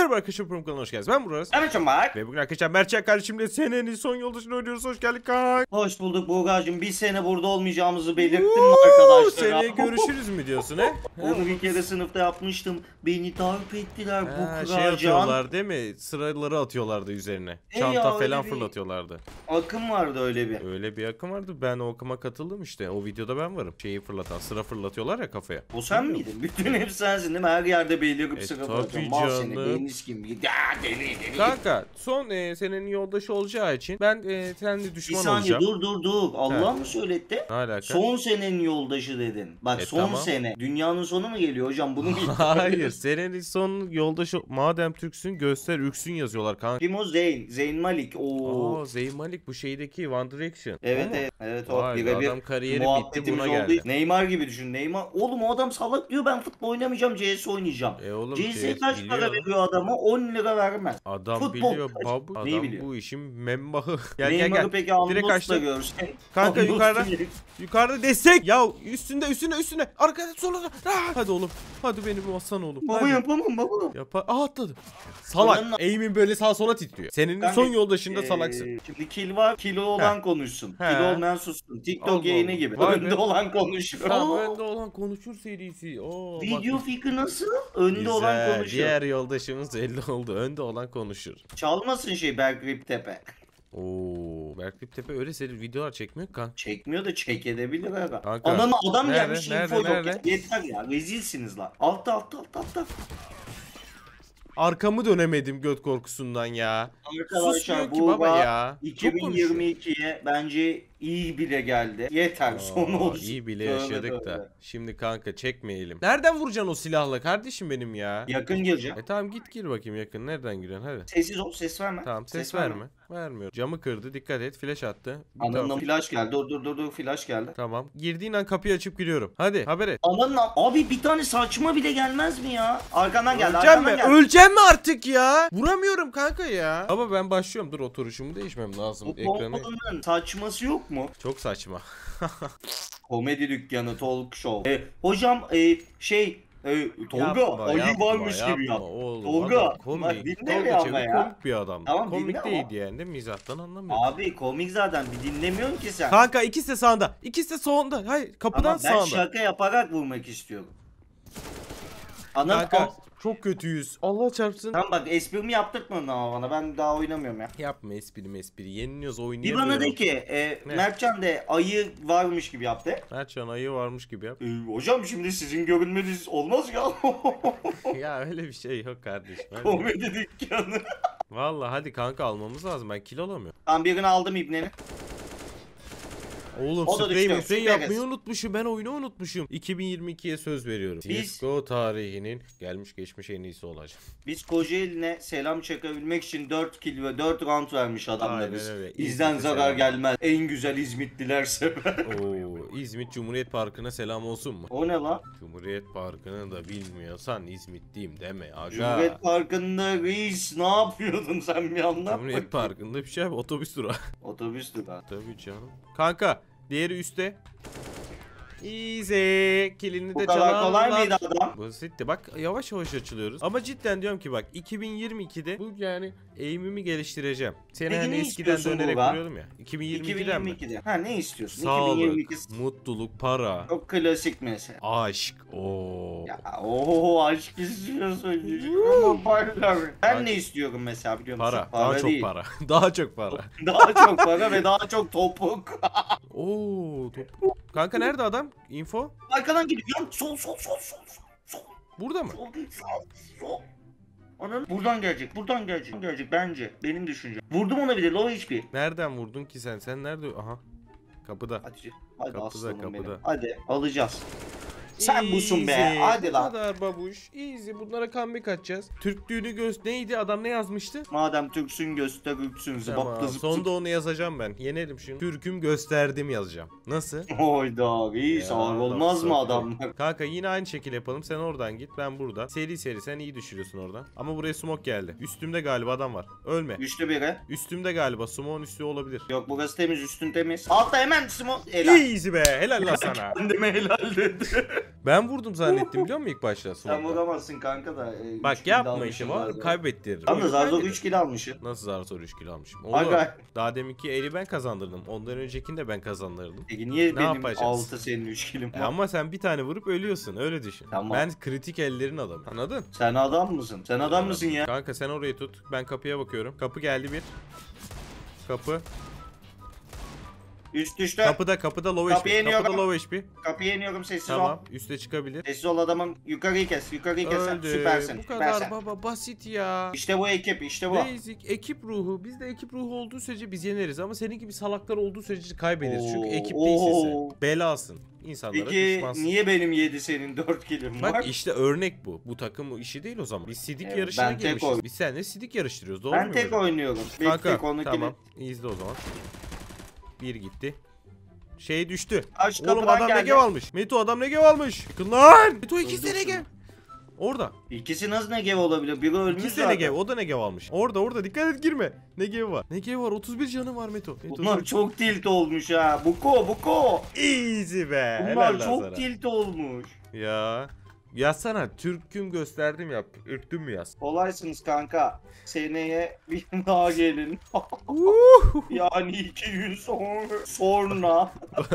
Merhaba arkadaşlar, program kanalına hoş geldiniz. Ben Burak. Evet bak. Ve bugün arkadaşlar Mertcan kardeşimle senenin son yoldaşını oynuyoruz. Hoş geldik kanka. Hoş bulduk Buğra'cığım. Bir sene burada olmayacağımızı belirttim mi arkadaşlar? Seneye görüşürüz mü diyorsun he? Onu bir kere sınıfta yapmıştım. Beni darp ettiler Şey Buğra'can. atıyorlar değil mi? Sıraları atıyorlardı üzerine. Çanta ya, öyle falan bir- fırlatıyorlardı. Akım vardı öyle bir. Öyle bir akım vardı. Ben o akıma katıldım işte. O videoda ben varım. Şeyi fırlatan, sıra fırlatıyorlar ya kafaya. O sen miydin? Bütün hepsi sensin değil mi? Her yerde belirip sıra tabii bırakıyorum. Mal seni, canım. beğeniz kim? Ya deli. Kanka son senenin yoldaşı olacağı için ben seninle Bir düşman saniye olacağım. dur. Allah mı söyletti? Ne alaka? Son senenin yoldaşı dedin. Bak son tamam. sene. Dünyanın sonu mu geliyor hocam? Bunu bir Hayır, senenin son yoldaşı madem Türksün göster üksün yazıyorlar kanka. Kim o? Zeyn Malik. Oo. Aa, Zayn Malik bu şeydeki One Direction. Evet O mu? evet o Vay be, birebir adam kariyeri bitti muhabbetimiz buna oldu. geldi. Neymar gibi düşün. Neymar oğlum o adam salak diyor, ben futbol oynamayacağım, CS oynayacağım. Oğlum CS'ye CS kaç biliyor para lan. veriyor adama? 10 lira vermez. Adam Futbol biliyor kaç? babu. Neyi Adam biliyor? bu işin membahı. Gel Neymar'ı peki Direkt Anadolu'da kaçtı. görsen. Kanka Anadolu yukarıda. herif. Yukarıda destek. Ya üstünde. Arkada solunda. Hadi oğlum. Hadi beni bu aslan oğlum. Baba Hadi. yapamam baba. Atladı. Salak. Ulan- Eğimin böyle sağa sola titriyor. Senin Kanka, son yoldaşında salaksın. Şimdi kill var, kilo olan konuşsun. He. Kilo olmayan sussun. TikTok Allah yayını Allah. gibi. Vay Önde be. olan konuşuyor. Tamam, önde olan konuşur serisi. Oo, Video bak. fikri nasıl? Önde Güzel. olan konuşuyor. Diğer yoldaşımız belli oldu. Önde olan konuşur. Çalmasın şey Bergrip Tepe. Oo, Berklip Tepe öyle seri videolar çekmiyor kanka. Çekmiyor da çek edebilir aga. Kanka, Ananı adam nerede, gelmiş nerede, info yok. nerede? Yeter ya, rezilsiniz lan. Altta. Arkamı dönemedim göt korkusundan ya. Arkadaşlar Susmuyor ki bu baba ya. Çok konuşuyor. 2022'ye bence iyi bile geldi. Yeter son olsun. İyi bile Tövbe yaşadık tövbe. da. Şimdi kanka çekmeyelim. Nereden vuracaksın o silahla kardeşim benim ya? Yakın gireceğim. Tamam git gir bakayım yakın. Nereden giriyorsun hadi. Sessiz ol, ses verme. Tamam ses verme. Vermiyor. Camı kırdı, dikkat et, flash attı. Ananın flash geldi. Dur flash geldi. Tamam. Girdiğin an kapıyı açıp giriyorum. Hadi haber et. Ananın abi bir tane saçma bile gelmez mi ya? Arkandan geldi. Öleceğim Arkandan mi? geldi. Öleceğim mi artık ya? Vuramıyorum kanka ya. Ama ben başlıyorum. Dur oturuşumu değişmem lazım. Bu Ekranı kompanın saçması yok mu? çok saçma. Komedi dükkanı, talk show. Hocam Tolga Yapma, ayı yapma, varmış gibi yapma yap. oğlum. Tolga, Adam bak komik. dinle Tolga ya ama Çevik ya. komik bir adam. Tamam, dinle komik ama. değildi yani de mizahtan anlamıyor. Abi komik zaten, bir dinlemiyorsun ki sen. Kanka ikisi de sağında. İkisi de solunda. Hayır kapıdan Ama ben sağında. şaka yaparak vurmak istiyorum. Anam Kanka çok kötüyüz. Allah çarpsın. Tamam bak, esprimi yaptırtmadın ama bana, ben daha oynamıyorum ya. Yapma espri. Yeniliyoruz Bir oynayamıyorum. bana de ki Ne? Mertcan de ayı varmış gibi yaptı. Mertcan ayı varmış gibi yap. Hocam şimdi sizin görünmeniz olmaz ya. Ya öyle bir şey yok kardeşim. Hadi. Komedi dükkanı. Vallahi hadi kanka almamız lazım. Ben kilo alamıyorum. Ben birini aldım ibneni. Oğlum O da sprey düştü, sprey süperiz. yapmayı unutmuşum. Ben oyunu unutmuşum. 2022'ye söz veriyorum. Biz- CSGO tarihinin gelmiş geçmiş en iyisi olacağım. Biz Kocaeli'ne selam çakabilmek için 4 kill ve 4 round vermiş adamlarız. Aynen öyle. Bizden İzmit'e zarar selam. gelmez. En güzel İzmitliler sever. Oo, İzmit Cumhuriyet Parkı'na selam olsun mu? O ne lan? Cumhuriyet Parkı'nı da bilmiyorsan İzmitliyim deme aga. Cumhuriyet Parkı'nda reis ne yapıyordun sen, bir anlat Cumhuriyet bakayım. Parkı'nda bir şey abi, otobüs durağı. Otobüs durağı. Tabii canım. Kanka diğeri üstte. Easy. Kilini Bu de kadar çalarlar. kolay mıydı adam? Basitti. Bak yavaş yavaş açılıyoruz. Ama cidden diyorum ki bak 2022'de bu yani eğimimi geliştireceğim. Seni Peki hani ne eskiden istiyorsun dönerek Buğra? vuruyordum ya. 2022'den mi? 2022'de. Ha ne istiyorsun? Sağlık, 2022. mutluluk, para, Çok klasik mesela. aşk. Oo. Ya aşk istiyorsun. Ama para. Ben ne istiyorum mesela, biliyor musun? Para. Daha çok değil. para. Daha çok para. Daha çok para ve daha çok topuk. Oo, top. Kanka nerede adam? Info? Arkadan gidiyor. Yan sol. Burada mı? Sol değil, sol. Anam buradan gelecek bence. Benim düşüncem. Vurdum ona bir de low HP. Nereden vurdun ki sen? Sen nerede? Aha. Kapıda. Hadi Kapıda, aslanım kapıda. benim. Hadi alacağız. Sen busun be. Easy. Hadi Bu lan. kadar babuş. Easy. Bunlara comeback atacağız. Türklüğünü neydi? Adam ne yazmıştı? Madem Türksün göster ülksün. Tamam. Zıbapta zıp Sonunda onu yazacağım ben. Yenelim şunu. Türküm gösterdim yazacağım. Nasıl? Oyda reis, Ya, ağır olmaz mı laf adamlar? Kanka yine aynı şekil yapalım. Sen oradan git. Ben burada. Seri sen iyi düşürüyorsun oradan. Ama buraya smoke geldi. Üstümde galiba adam var. Ölme. Güçlü biri. Üstümde galiba. Smoke'un üstü olabilir. Yok burası temiz, üstün temiz. Altta hemen smoke. Helal. Easy be. Helal lan sana. Kendime helal dedi. Ben vurdum zannettim biliyor musun ilk başta? Sen Smoke'la. vuramazsın kanka da. Bak yapma işte var kaybettirir. Ama zar zor Kaybederim. 3 kill almışsın. Nasıl zar zor 3 kilo almışım? Oğlum Aga. daha deminki eli ben kazandırdım. Ondan öncekini de ben kazandırdım. Peki niye Ne benim yapacağız? 6 senin 3 killim var? Ama sen bir tane vurup ölüyorsun öyle düşün. Tamam. Ben kritik ellerin adamı. Anladın? Sen adam mısın? Sen adam mısın ya? Kanka sen orayı tut. Ben kapıya bakıyorum. Kapı geldi bir. Kapı. Üst düştü. Kapıda low Kapıya HP. iniyorum. Kapıda low HP. Kapıya iniyorum, sessiz Tamam. ol. Üste çıkabilir. Sessiz ol adamım. Yukarıyı kes. Yukarıyı kes. Öldü. Süpersin. Bu kadar Süpersin. baba basit ya. İşte bu ekip. İşte bu. Basic ekip ruhu. Bizde ekip ruhu olduğu sürece biz yeneriz ama senin gibi salaklar olduğu sürece kaybederiz. Çünkü ekip değilsin sen. Belasın. İnsanlara Peki düşmansın. niye benim 7 senin 4 killim var? Bak işte örnek bu. Bu takım işi değil o zaman. Biz sidik Evet, yarışına ben tek girmişiz. oyun- Biz seninle sidik yarıştırıyoruz. Doğru Ben muyum tek öyle? oynuyorum. Kanka Bekle konu tamam. İzle o zaman. Bir gitti. Şey düştü. Aç Oğlum kapıdan adam geldi. negev almış. Meto adam negev almış. Yıkın lan. Meto ikisi de Öldürsün. negev. Orada. İkisi nasıl negev olabilir? Biri ölmüş İkisi de zaten. negev. O da negev almış. Orada dikkat et girme. Negev var. Negev var. 31 canı var Meto. Meto Bunlar dur. çok tilt olmuş ha. Buko. Easy be. Helal Bunlar lan çok sana. tilt olmuş. Ya. Yazsana. Türk'üm gösterdim yap. Ürktün mü yaz? Kolaysınız kanka. Seneye bir daha gelin. Yani 200 sonra.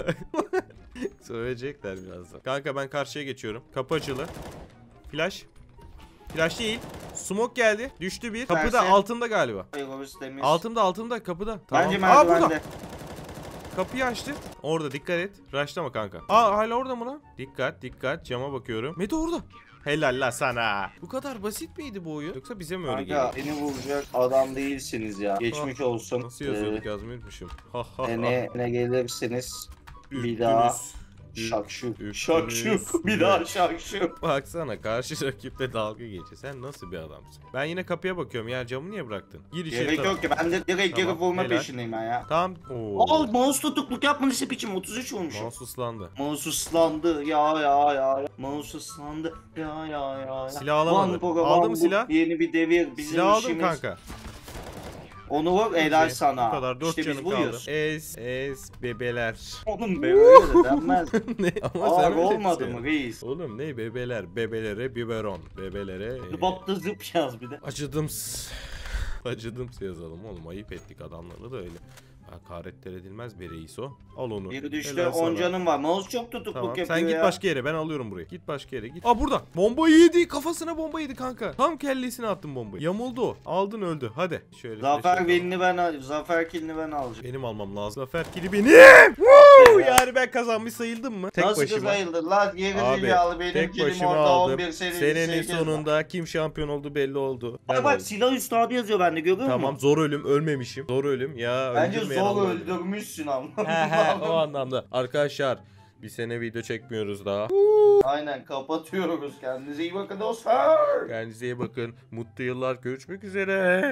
Söyleyecekler birazdan. Kanka ben karşıya geçiyorum. Kapı açılı. Flash. Flash değil. Smoke geldi. Düştü bir. Kapıda Verse. altında galiba. Egoist temiz. Altımda kapıda. Bence Aa burada. merdivende. Kapıyı açtı. Orada dikkat et. Rushlama kanka. Aa hala orada mı lan? Dikkat. Cama bakıyorum. Meto orada. Helal la sana. Bu kadar basit miydi bu oyun? Yoksa bize mi öyle Kanka geliyor? beni vuracak adam değilsiniz ya. Geçmiş olsun. Nasıl yazıyorduk yazmayı unutmuşum. Ha ha ha. Ne gelirsiniz bir Ürktünüz. daha Ür- şakşuk. ürktünüz. Şakşuk. Bir daha şakşuk. Baksana karşı rakiple dalga geçiyor. Sen nasıl bir adamsın? Ben yine kapıya bakıyorum ya camı niye bıraktın? Gir içeri. Gerek yok ki, ben de direkt Tamam, geri vurma helal. peşindeyim ben ya. Tamam. Oo. Al mouse tutukluk yapmanı işte biçim 33 olmuş. Mouse ıslandı. Mouse ıslandı ya. Mouse ıslandı ya. Silah alamadı. One for a Aldı one mı bu silah? Yeni bir devir bizim Silah aldım işimiz. kanka. Onu vur helal sana. Bu kadar 4 İşte biz canım kaldı. buyuz. Es bebeler. Oğlum be öyle de denmez. Ne? Ama Ağır sen öyle olmadı diyorsun. mı reis? Oğlum ne bebeler? Bebelere biberon. Bebelere Zıbatta zıp yaz bir de. Acıdımsı yazalım oğlum. Ayıp ettik adamları da öyle. Hakaretler edilmez be reis o. Al onu. Biri düştü Helal 10 sana. canım var. Mouse çok tutukluk Tamam. yapıyor Sen git ya. başka yere. Ben alıyorum burayı. Git başka yere. Git. Aa burada. Bombayı yedi. Kafasına bomba yedi kanka. Tam kellesine attım bombayı. Yamuldu o. Aldın öldü. Hadi. Şöyle Zafer flash yapalım. kilini ben al. Zafer kilini ben alacağım. Benim almam lazım. Zafer kili benim. Woo! Yani ben kazanmış sayıldım mı? Tek Nasıl başıma. sayıldı lan? Geri Abi zekalı benim tek kilim başıma orada aldım. 11 seri. Senenin sonunda kim şampiyon oldu belli oldu. Ben Bak oldum. silah üstadı yazıyor bende, görüyor musun? Tamam zor ölüm ölmemişim. Zor ölüm ya. Bence öldürmeyen zor Allah. öldürmüşsün ama. He o anlamda. Arkadaşlar bir sene video çekmiyoruz daha. Aynen kapatıyoruz. Kendinize iyi bakın dostlar. Kendinize iyi bakın. Mutlu yıllar. Görüşmek üzere.